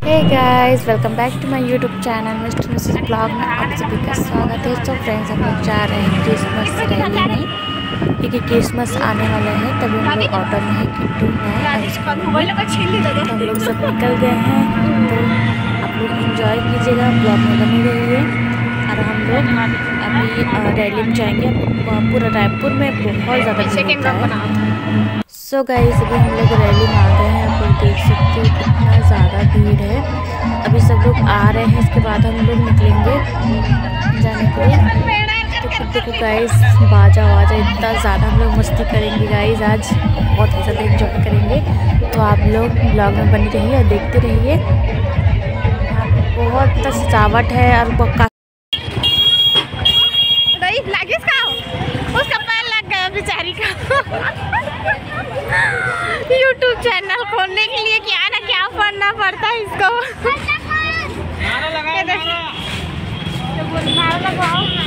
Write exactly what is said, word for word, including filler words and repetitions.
Hey guys, welcome back to my YouTube channel mister missus blog में आप सभी का स्वागत है। तो फ्रेंड्स, हम लोग जा रहे हैं क्रिसमस रैली में, क्योंकि क्रिसमस आने वाला है। तभी हम लोग ऑटो में है, किट्टू है और उसका तो हम लोग सब निकल गए हैं। तो आप लोग इंजॉय कीजिएगा, ब्लॉग में बनी रहिए। और हम लोग अभी रैली में जाएंगे। पूरा रायपुर में बहुत ज़्यादा सो गाइस, अभी हम लोग रैली में आ गए हैं। आप लोग देख सकते हो कितना ज़्यादा भीड़ है। अभी सब लोग आ रहे हैं, इसके बाद हम लोग निकलेंगे जाने के लिए। तो खुद देखो गाइस, बाजा वाजा इतना ज़्यादा हम लोग मस्ती करेंगे गाइस। आज बहुत ही ज़्यादा एंजॉय करेंगे। तो आप लोग ब्लॉग में बने रहिए और देखते रहिए। यहाँ पे बहुत सजावट है और उसका पैर लग गया बेचारी का। यूट्यूब चैनल खोलने के लिए क्या ना क्या पढ़ना पड़ता है इसको। नारा लगाओ, नारा। नारा लगाओ।